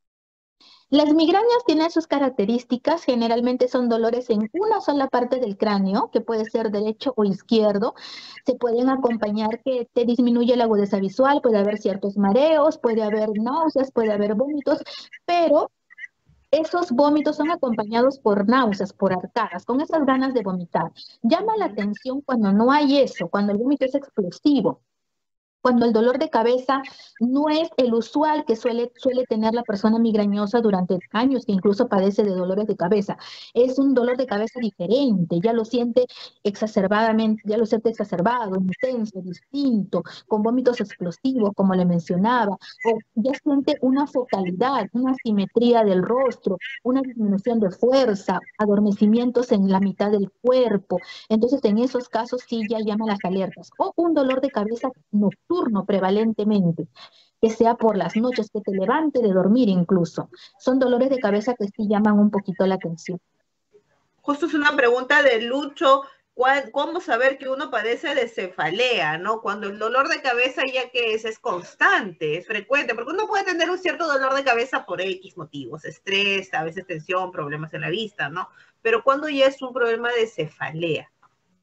[SPEAKER 2] Las migrañas tienen sus características, generalmente son dolores en una sola parte del cráneo, que puede ser derecho o izquierdo. Se pueden acompañar que te disminuye la agudeza visual, puede haber ciertos mareos, puede haber náuseas, puede haber vómitos, pero esos vómitos son acompañados por náuseas, por arcadas, con esas ganas de vomitar. Llama la atención cuando no hay eso, cuando el vómito es explosivo. Cuando el dolor de cabeza no es el usual que suele, suele tener la persona migrañosa durante años, que incluso padece de dolores de cabeza. Es un dolor de cabeza diferente, ya lo siente exacerbadamente, ya lo siente exacerbado, intenso, distinto, con vómitos explosivos, como le mencionaba, o ya siente una focalidad, una simetría del rostro, una disminución de fuerza, adormecimientos en la mitad del cuerpo. Entonces, en esos casos sí ya llaman las alertas. O un dolor de cabeza nocturno prevalentemente, que sea por las noches, que te levante de dormir incluso. Son dolores de cabeza que sí llaman un poquito la atención.
[SPEAKER 1] Justo es una pregunta de Lucho, ¿cuál, ¿cómo saber que uno padece de cefalea, ¿no? Cuando el dolor de cabeza ya que es, es constante, es frecuente, porque uno puede tener un cierto dolor de cabeza por X motivos, estrés, a veces tensión, problemas en la vista, ¿no? Pero cuando ya es un problema de cefalea.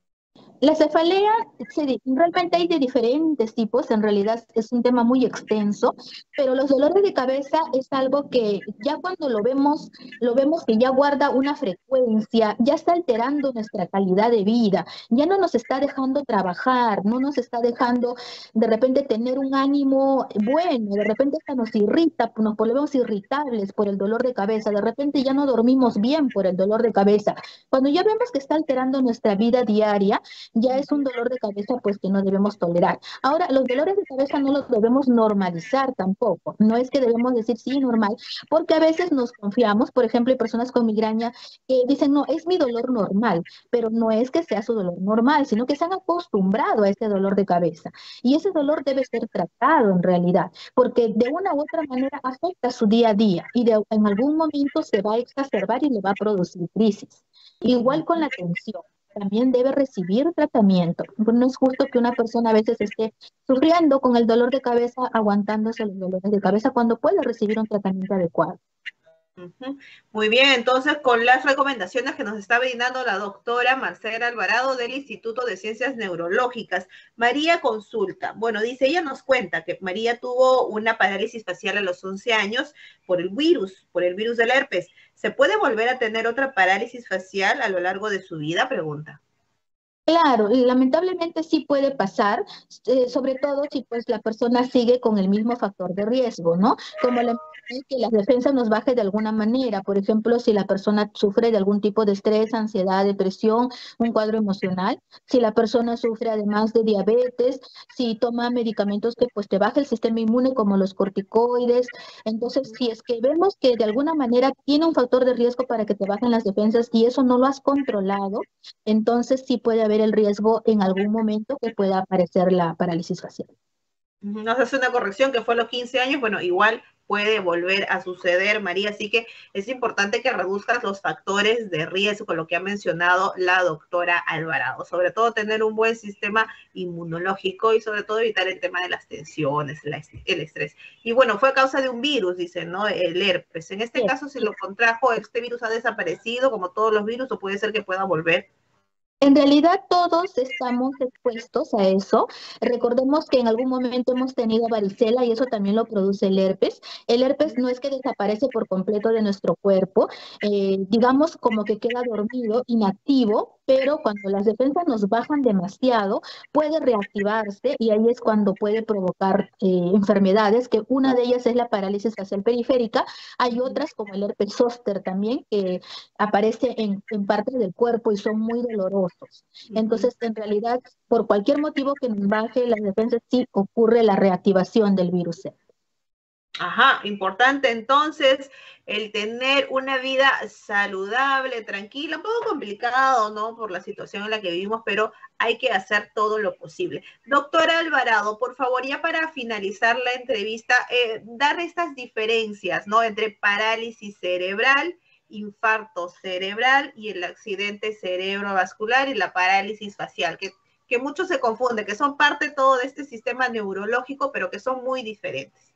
[SPEAKER 2] La cefalea, se, realmente hay de diferentes tipos, en realidad es un tema muy extenso, pero los dolores de cabeza es algo que ya cuando lo vemos, lo vemos que ya guarda una frecuencia, ya está alterando nuestra calidad de vida, ya no nos está dejando trabajar, no nos está dejando de repente tener un ánimo bueno, de repente hasta nos irrita, nos volvemos irritables por el dolor de cabeza, de repente ya no dormimos bien por el dolor de cabeza. Cuando ya vemos que está alterando nuestra vida diaria, ya es un dolor de cabeza pues que no debemos tolerar. Ahora, los dolores de cabeza no los debemos normalizar tampoco, no es que debemos decir sí, normal, porque a veces nos confiamos, por ejemplo, hay personas con migraña que dicen, no, es mi dolor normal, pero no es que sea su dolor normal, sino que se han acostumbrado a ese dolor de cabeza. Y ese dolor debe ser tratado en realidad, porque de una u otra manera afecta su día a día y de, en algún momento se va a exacerbar y le va a producir crisis. Igual con la tensión, también debe recibir tratamiento. No es justo que una persona a veces esté sufriendo con el dolor de cabeza, aguantándose los dolores de cabeza cuando puede recibir un tratamiento adecuado.
[SPEAKER 1] Uh-huh. Muy bien, entonces con las recomendaciones que nos está brindando la doctora Marcela Alvarado del Instituto de Ciencias Neurológicas. María consulta, bueno, dice, ella nos cuenta que María tuvo una parálisis facial a los once años por el virus, por el virus del herpes. ¿Se puede volver a tener otra parálisis facial a lo largo de su vida? Pregunta.
[SPEAKER 2] Claro, lamentablemente sí puede pasar, eh, sobre todo si pues la persona sigue con el mismo factor de riesgo, ¿no? Como le mencioné, que las defensas nos baje de alguna manera, por ejemplo, si la persona sufre de algún tipo de estrés, ansiedad, depresión, un cuadro emocional, si la persona sufre además de diabetes, si toma medicamentos que pues te baja el sistema inmune como los corticoides, entonces si es que vemos que de alguna manera tiene un factor de riesgo para que te bajen las defensas y eso no lo has controlado, entonces sí puede haber el riesgo en algún momento que pueda aparecer la parálisis facial.
[SPEAKER 1] Nos hace una corrección que fue a los quince años, bueno, igual puede volver a suceder, María, así que es importante que reduzcas los factores de riesgo, lo que ha mencionado la doctora Alvarado, sobre todo tener un buen sistema inmunológico y sobre todo evitar el tema de las tensiones, el estrés. Y bueno, fue a causa de un virus, dice, ¿no? El herpes. En este caso, si lo contrajo, este virus ha desaparecido, como todos los virus, o puede ser que pueda volver.
[SPEAKER 2] En realidad todos estamos expuestos a eso. Recordemos que en algún momento hemos tenido varicela y eso también lo produce el herpes. El herpes no es que desaparece por completo de nuestro cuerpo, eh, digamos como que queda dormido, inactivo, pero cuando las defensas nos bajan demasiado, puede reactivarse y ahí es cuando puede provocar eh, enfermedades, que una de ellas es la parálisis facial periférica. Hay otras como el herpes zóster también, que aparece en, en partes del cuerpo y son muy dolorosos. Entonces, en realidad, por cualquier motivo que nos baje las defensas, sí ocurre la reactivación del virus C.
[SPEAKER 1] Ajá, importante entonces el tener una vida saludable, tranquila, un poco complicado, ¿no? Por la situación en la que vivimos, pero hay que hacer todo lo posible. Doctora Alvarado, por favor, ya para finalizar la entrevista, eh, dar estas diferencias, ¿no? Entre parálisis cerebral, infarto cerebral y el accidente cerebrovascular y la parálisis facial, que, que mucho se confunde, que son parte todo de este sistema neurológico, pero que son muy diferentes.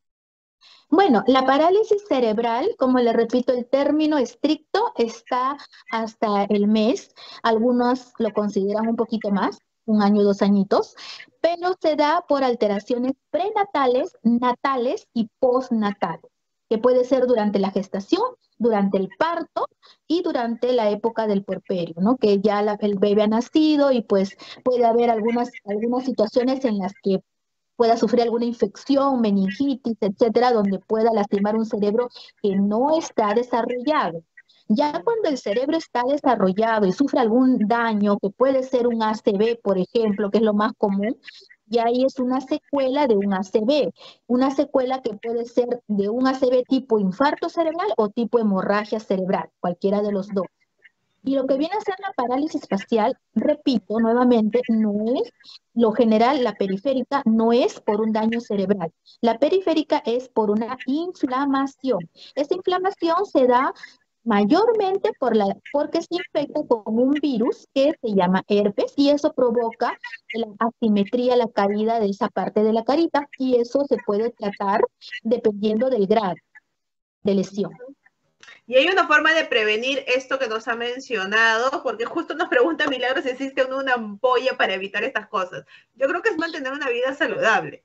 [SPEAKER 2] Bueno, la parálisis cerebral, como le repito, el término estricto está hasta el mes. Algunos lo consideran un poquito más, un año, dos añitos, pero se da por alteraciones prenatales, natales y postnatales, que puede ser durante la gestación, durante el parto y durante la época del puerperio, ¿no? Que ya la, el bebé ha nacido y pues puede haber algunas, algunas situaciones en las que pueda sufrir alguna infección, meningitis, etcétera, donde pueda lastimar un cerebro que no está desarrollado. Ya cuando el cerebro está desarrollado y sufre algún daño, que puede ser un A C V, por ejemplo, que es lo más común, y ahí es una secuela de un A C V, una secuela que puede ser de un A C V tipo infarto cerebral o tipo hemorragia cerebral, cualquiera de los dos. Y lo que viene a ser la parálisis facial, repito nuevamente, no es lo general, la periférica no es por un daño cerebral. La periférica es por una inflamación. Esta inflamación se da mayormente por la, porque se infecta con un virus que se llama herpes y eso provoca la asimetría, la caída de esa parte de la carita y eso se puede tratar dependiendo del grado de lesión.
[SPEAKER 1] Y hay una forma de prevenir esto que nos ha mencionado, porque justo nos pregunta Milagros si existe una ampolla para evitar estas cosas. Yo creo que es mantener una vida saludable.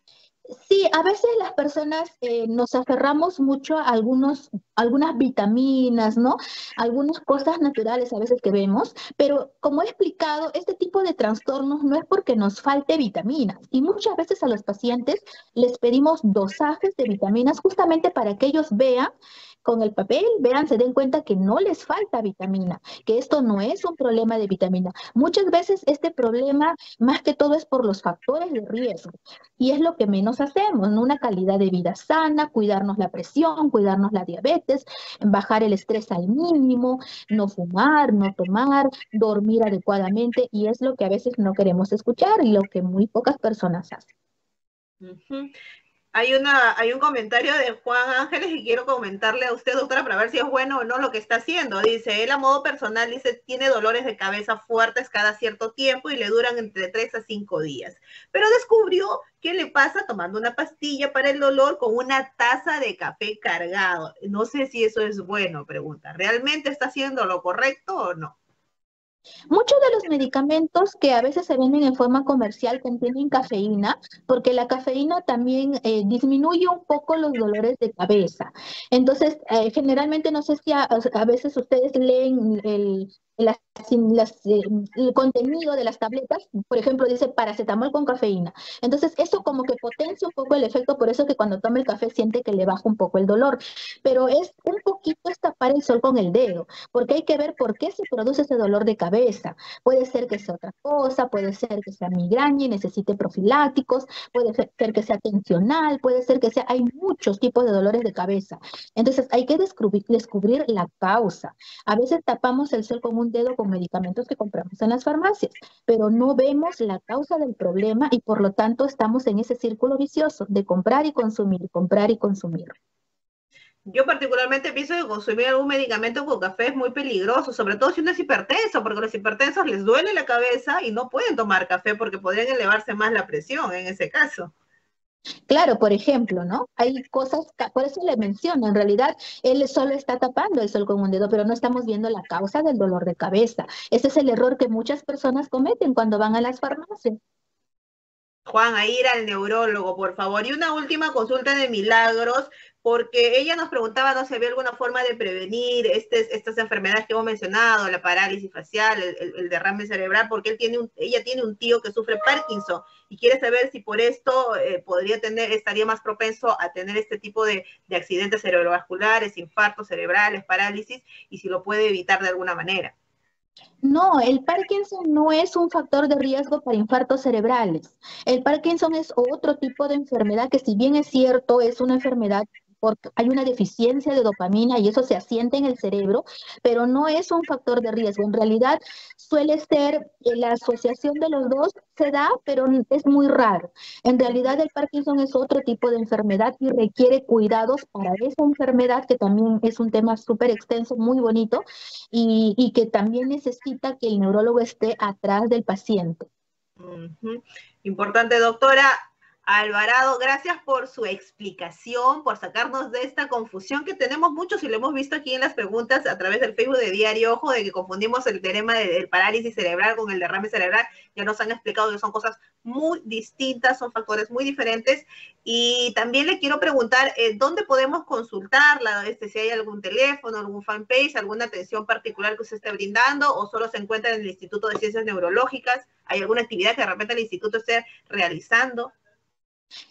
[SPEAKER 2] Sí, a veces las personas eh, nos aferramos mucho a algunos, algunas vitaminas, ¿no? Algunas cosas naturales a veces que vemos, pero como he explicado, este tipo de trastornos no es porque nos falte vitaminas y muchas veces a los pacientes les pedimos dosajes de vitaminas justamente para que ellos vean con el papel, vean, se den cuenta que no les falta vitamina, que esto no es un problema de vitamina. Muchas veces este problema más que todo es por los factores de riesgo. Y es lo que menos hacemos, ¿no? Una calidad de vida sana, cuidarnos la presión, cuidarnos la diabetes, bajar el estrés al mínimo, no fumar, no tomar, dormir adecuadamente, y es lo que a veces no queremos escuchar y lo que muy pocas personas hacen.
[SPEAKER 1] Uh-huh. Hay, una, hay un comentario de Juan Ángeles y quiero comentarle a usted, doctora, para ver si es bueno o no lo que está haciendo. Dice, él a modo personal, dice, tiene dolores de cabeza fuertes cada cierto tiempo y le duran entre tres a cinco días. Pero descubrió qué le pasa tomando una pastilla para el dolor con una taza de café cargado. No sé si eso es bueno, pregunta. ¿Realmente está haciendo lo correcto o no?
[SPEAKER 2] Muchos de los medicamentos que a veces se venden en forma comercial contienen cafeína, porque la cafeína también eh, disminuye un poco los dolores de cabeza. Entonces, eh, generalmente no sé si a, a veces ustedes leen el, las, las, eh, el contenido de las tabletas, por ejemplo, dice paracetamol con cafeína. Entonces, eso como que potencia un poco el efecto, por eso que cuando toma el café siente que le baja un poco el dolor. Pero es un poquito es tapar el sol con el dedo, porque hay que ver por qué se produce ese dolor de cabeza. Puede ser que sea otra cosa, puede ser que sea migraña y necesite profilácticos, puede ser que sea tensional, puede ser que sea, hay muchos tipos de dolores de cabeza. Entonces hay que descubrir, descubrir la causa. A veces tapamos el sol con un dedo con medicamentos que compramos en las farmacias, pero no vemos la causa del problema y por lo tanto estamos en ese círculo vicioso de comprar y consumir, comprar y consumir.
[SPEAKER 1] Yo particularmente pienso que consumir algún medicamento con café es muy peligroso, sobre todo si uno es hipertenso, porque a los hipertensos les duele la cabeza y no pueden tomar café porque podrían elevarse más la presión en ese caso.
[SPEAKER 2] Claro, por ejemplo, ¿no? Hay cosas, por eso le menciono, en realidad él solo está tapando el sol con un dedo, pero no estamos viendo la causa del dolor de cabeza. Ese es el error que muchas personas cometen cuando van a las farmacias.
[SPEAKER 1] Juan, a ir al neurólogo, por favor. Y una última consulta de Milagros, porque ella nos preguntaba, no sé, si había alguna forma de prevenir este, estas enfermedades que hemos mencionado, la parálisis facial, el, el, el derrame cerebral, porque él tiene un, ella tiene un tío que sufre Parkinson y quiere saber si por esto eh, podría tener, estaría más propenso a tener este tipo de, de accidentes cerebrovasculares, infartos cerebrales, parálisis, y si lo puede evitar de alguna manera.
[SPEAKER 2] No, el Parkinson no es un factor de riesgo para infartos cerebrales. El Parkinson es otro tipo de enfermedad que si bien es cierto, es una enfermedad porque hay una deficiencia de dopamina y eso se asienta en el cerebro, pero no es un factor de riesgo. En realidad suele ser eh, la asociación de los dos se da, pero es muy raro. En realidad el Parkinson es otro tipo de enfermedad y requiere cuidados para esa enfermedad, que también es un tema súper extenso, muy bonito, y, y que también necesita que el neurólogo esté atrás del paciente.
[SPEAKER 1] Uh-huh. Importante, doctora Alvarado, gracias por su explicación, por sacarnos de esta confusión que tenemos muchos y lo hemos visto aquí en las preguntas a través del Facebook de Diario Ojo, de que confundimos el tema del parálisis cerebral con el derrame cerebral. Ya nos han explicado que son cosas muy distintas, son factores muy diferentes. Y también le quiero preguntar, eh, ¿dónde podemos consultarla? Este, si hay algún teléfono, algún fanpage, alguna atención particular que usted esté brindando, o solo se encuentra en el Instituto de Ciencias Neurológicas. ¿Hay alguna actividad que de repente el instituto esté realizando?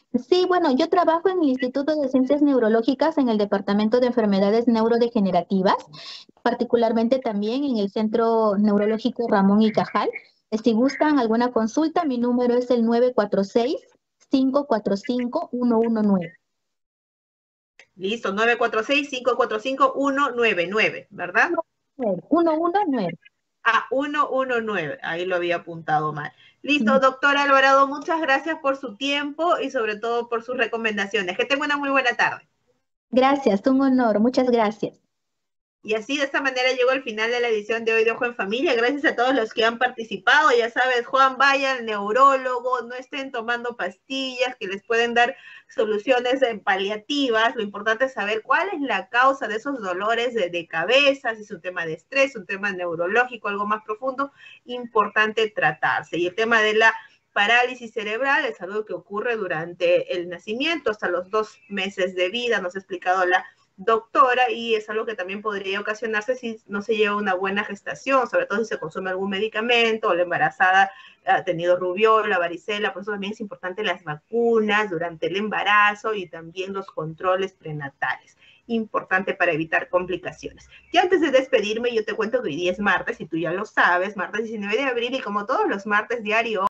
[SPEAKER 2] Sí, bueno, yo trabajo en el Instituto de Ciencias Neurológicas en el Departamento de Enfermedades Neurodegenerativas, particularmente también en el Centro Neurológico Ramón y Cajal. Eh, Si gustan alguna consulta, mi número es el nueve cuatro seis, cinco cuatro cinco, uno uno nueve.
[SPEAKER 1] Listo, nueve cuatro seis, cinco cuatro cinco, uno nueve nueve, ¿verdad?
[SPEAKER 2] uno uno nueve.
[SPEAKER 1] Ah, ciento diecinueve, ahí lo había apuntado mal. Listo, doctor Alvarado, muchas gracias por su tiempo y sobre todo por sus recomendaciones. Que tenga una muy buena tarde.
[SPEAKER 2] Gracias, un honor, muchas gracias.
[SPEAKER 1] Y así de esta manera llegó el final de la edición de hoy de Ojo en Familia. Gracias a todos los que han participado. Ya sabes, Juan, vaya al neurólogo, no estén tomando pastillas que les pueden dar soluciones paliativas. Lo importante es saber cuál es la causa de esos dolores de, de cabeza, si es un tema de estrés, un tema neurológico, algo más profundo, importante tratarse. Y el tema de la parálisis cerebral es algo que ocurre durante el nacimiento, hasta los dos meses de vida, nos ha explicado la doctora, y es algo que también podría ocasionarse si no se lleva una buena gestación, sobre todo si se consume algún medicamento o la embarazada ha tenido rubiola, varicela. Por eso también es importante las vacunas durante el embarazo y también los controles prenatales. Importante para evitar complicaciones. Y antes de despedirme, yo te cuento que hoy día es martes, y tú ya lo sabes, martes diecinueve de abril, y como todos los martes diario